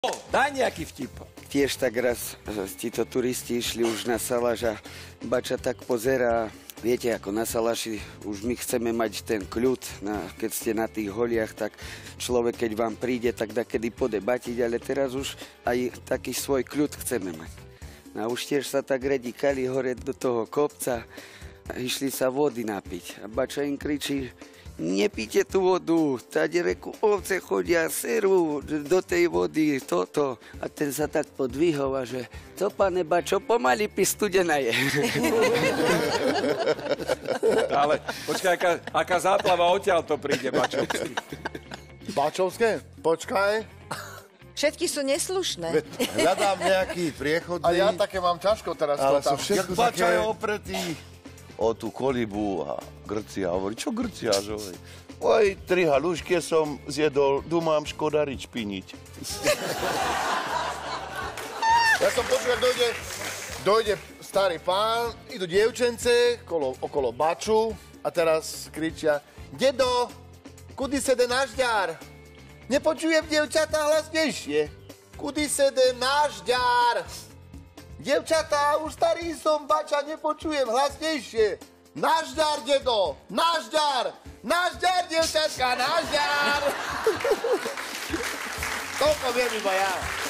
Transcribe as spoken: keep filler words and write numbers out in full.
Daj nejaký vtip. Tiež tak raz títo turisti išli už na Salaš a bača tak pozerá. Viete, ako na Salaši už my chceme mať ten kľud, na, keď ste na tých holiach, tak človek, keď vám príde, tak dakedy pôjde batiť, ale teraz už aj taký svoj kľud chceme mať. No a už tiež sa tak redíkali hore do toho kopca a išli sa vody napiť. A bača im kričí: nepíte tú vodu, tady reku ovce chodia, serú do tej vody, toto. A ten sa tak podvihol a že: to, pane bačo, pomaly pi, studená je. Ale počkaj, aká, aká záplava odtiaľ to príde, Bačovský. Bačovské? Počkaj. Všetky sú neslušné. Hľadám nejaký priechodný. A ja také mám ťažko teraz. Ale tam. sú všetko Bača také... je opretý. O tú kolibu a Grcia. Hovorí, čo Grcia, že hovorí? Oj, tri halušky som zjedol, dumám škodariť špiniť. Ja som počul, ak dojde, dojde starý pán, idú dievčence okolo, okolo baču a teraz kričia: dedo, kudy sede náš ďar? Nepočujem dievčatá hlasnejšie. Kudy sede náš ďar? Dievčatá, už starý som, bača, nepočujem hlasnejšie. Náš ďar, dedo, náš ďar, náš ďar, dievčatka, náš ďar. Toľko viem iba ja.